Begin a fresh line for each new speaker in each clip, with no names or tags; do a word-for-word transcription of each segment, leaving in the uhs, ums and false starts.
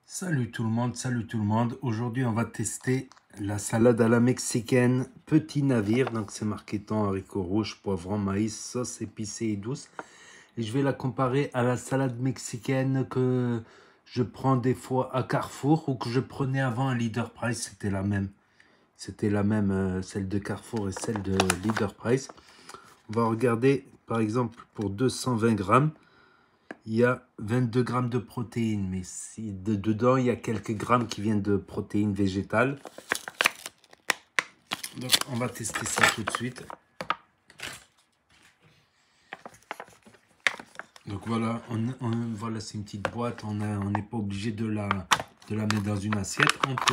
Salut tout le monde, salut tout le monde. Aujourd'hui, on va tester la salade à la mexicaine Petit Navire. Donc, c'est marqué thon, haricots rouges, poivrons, maïs, sauce épicée et douce. Et je vais la comparer à la salade mexicaine que je prends des fois à Carrefour ou que je prenais avant à Leader Price. C'était la même. C'était la même, euh, celle de Carrefour et celle de Leader Price. On va regarder, par exemple, pour deux cent vingt grammes. Il y a vingt-deux grammes de protéines, mais si de, dedans, il y a quelques grammes qui viennent de protéines végétales. Donc, on va tester ça tout de suite. Donc, voilà, on, on, voilà c'est une petite boîte. On n'est pas obligé de la, de la mettre dans une assiette. On peut.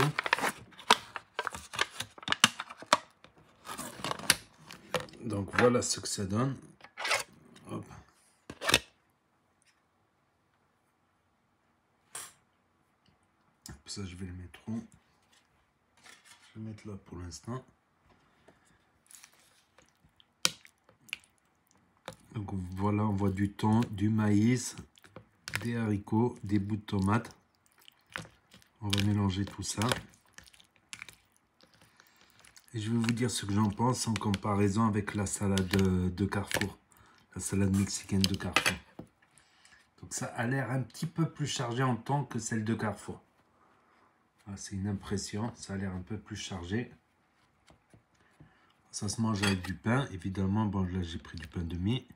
Donc, voilà ce que ça donne. Hop. Ça, je vais le mettre où? Je vais le mettre là pour l'instant. Donc voilà, on voit du thon, du maïs, des haricots, des bouts de tomates. On va mélanger tout ça. Et je vais vous dire ce que j'en pense en comparaison avec la salade de Carrefour. La salade mexicaine de Carrefour. Donc ça a l'air un petit peu plus chargé en thon que celle de Carrefour. C'est une impression, ça a l'air un peu plus chargé. Ça se mange avec du pain, évidemment. Bon, là j'ai pris du pain de mie.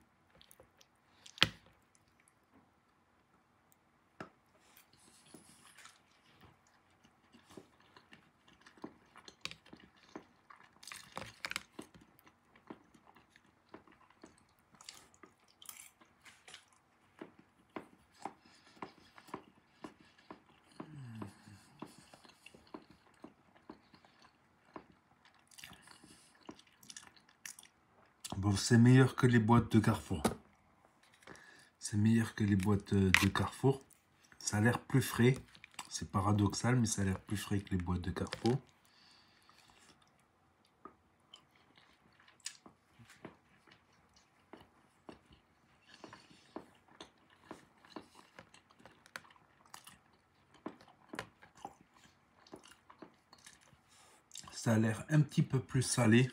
Bon, c'est meilleur que les boîtes de Carrefour. C'est meilleur que les boîtes de Carrefour. Ça a l'air plus frais. C'est paradoxal, mais ça a l'air plus frais que les boîtes de Carrefour. Ça a l'air un petit peu plus salé.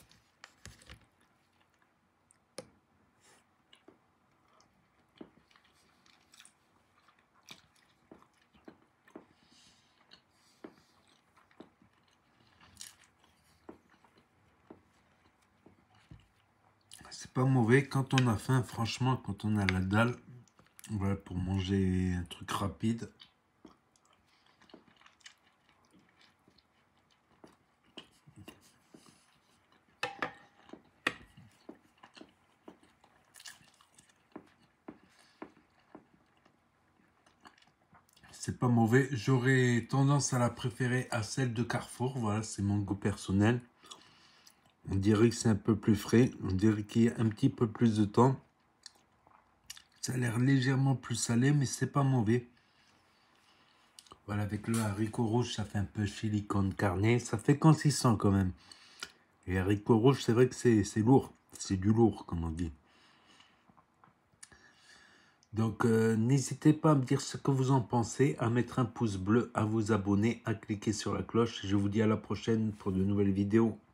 C'est pas mauvais quand on a faim, franchement, quand on a la dalle, voilà, pour manger un truc rapide. C'est pas mauvais. J'aurais tendance à la préférer à celle de Carrefour. Voilà, c'est mon goût personnel. On dirait que c'est un peu plus frais. On dirait qu'il y a un petit peu plus de temps. Ça a l'air légèrement plus salé, mais c'est pas mauvais. Voilà, avec le haricot rouge, ça fait un peu chili con carne. Ça fait consistant quand même. Et haricot rouge, c'est vrai que c'est lourd. C'est du lourd, comme on dit. Donc, euh, n'hésitez pas à me dire ce que vous en pensez, à mettre un pouce bleu, à vous abonner, à cliquer sur la cloche. Je vous dis à la prochaine pour de nouvelles vidéos.